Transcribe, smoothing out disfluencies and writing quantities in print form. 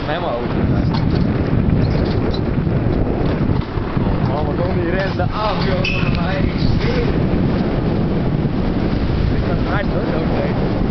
me helemaal over. Oh, maar kom die rende af, joh, van mij. Ik ben hard hoor, zo